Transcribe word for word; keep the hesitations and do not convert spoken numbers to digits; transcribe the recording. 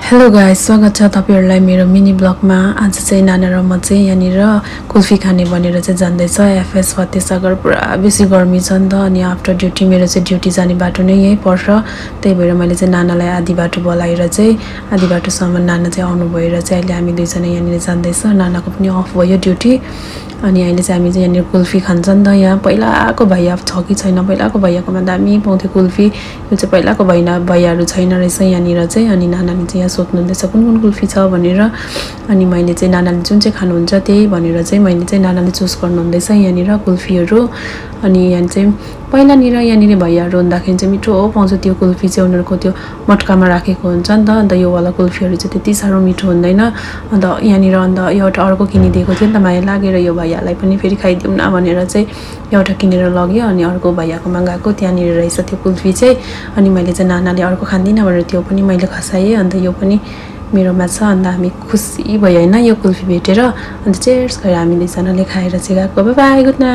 Hello guys, स्वागत छ तपाईहरुलाई मेरो मिनी ब्लगमा। आज चाहिँ नाना र म चाहिँ यहाँनिर कुल्फी खाने भनेर चाहिँ जाँदैछ। एफएस फतेसागर पुरा बेसी गर्मी छ नि त, अनि आफ्टर ड्युटी मेरो चाहिँ ड्युटी जाने बाटो नै यही पर्छ। त्यही भएर मैले चाहिँ नानालाई आधी बाटो बोलाएर चाहिँ आधी बाटोसम्म नाना चाहिँ आउनु भएर चाहिँ अहिले हामी दुईजना यहाँनिर जाँदैछ। नानाको पनि अफ भयो ड्युटी, अनि अहिले चाहिँ हामी चाहिँ यहाँनिर कुल्फी खान्छ नि त। यहाँ पहिलाको भैया छ कि छैन, पहिलाको भैयाकोमा दामी पाउँथ्यो कुल्फी। यो चाहिँ पहिलाको भैया भैयाहरू छैन रहेछ यहाँनिर चाहिँ। अनि नानाले चाहिँ यहाँ सोध्नुहुँदैछ कुन कुन कुल्फी छ भनेर। अनि मैले चाहिँ नानाले जुन चाहिँ खानुहुन्छ त्यही भनेर चाहिँ मैले चाहिँ नानाले चुज गर्नुहुँदैछ यहाँनिर कुल्फीहरू। अनि यहाँ चाहिँ पहिलानिर यहाँनिर भैयाहरू हुँदाखेरि चाहिँ मिठो पाउँछ त्यो कुल्फी चाहिँ, उनीहरूको त्यो मटकामा राखेको हुन्छ नि त। अन्त यो वाला कुल्फीहरू चाहिँ त्यति साह्रो मिठो हुँदैन। अन्त यहाँनिर अन्त एउटा अर्को किनिदिएको थियो नि त, माया लागेर यो भैयालाई पनि फेरि खाइदिउँ न भनेर चाहिँ एउटा किनेर लग्यो। अनि अर्को भैयाकोमा गएको, त्यहाँनिर रहेछ त्यो कुल्फी चाहिँ। अनि मैले चाहिँ नानाले अर्को खाँदिनँ भनेर त्यो पनि मैले खसाएँ। अन्त यो पनि मेरोमा छ। अन्त हामी खुसी भयो होइन यो कुल्फी भेटेर। अन्त चेयर्स गरेर हामी दुईजनाले खाएर चाहिँ गएको। Bye bye, good night.